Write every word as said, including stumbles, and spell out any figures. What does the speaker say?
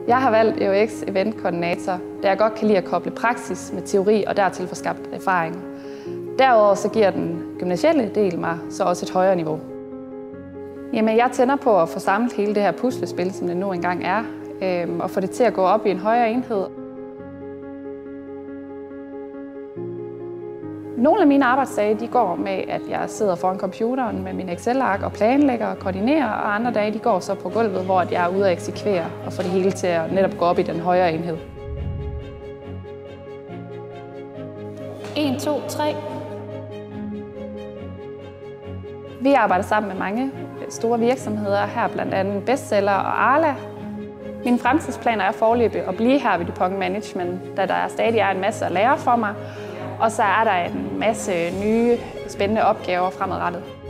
Jeg har valgt E U X Event Koordinator, da jeg godt kan lide at koble praksis med teori og dertil få skabt erfaring. Derudover så giver den gymnasielle del mig så også et højere niveau. Jamen, jeg tænder på at få samlet hele det her puslespil, som det nu engang er, øh, og få det til at gå op i en højere enhed. Nogle af mine arbejdsdage de går med, at jeg sidder foran computeren med min Excel-ark og planlægger og koordinerer, og andre dage de går så på gulvet, hvor jeg er ude at eksekvere og få det hele til at netop gå op i den højere enhed. en, to, tre. Vi arbejder sammen med mange store virksomheder, her blandt andet Bestseller og Arla. Mine fremtidsplaner er foreløbig at blive her ved DuPont Management, da der stadig er en masse at lære for mig. Og så er der en masse nye, spændende opgaver fremadrettet.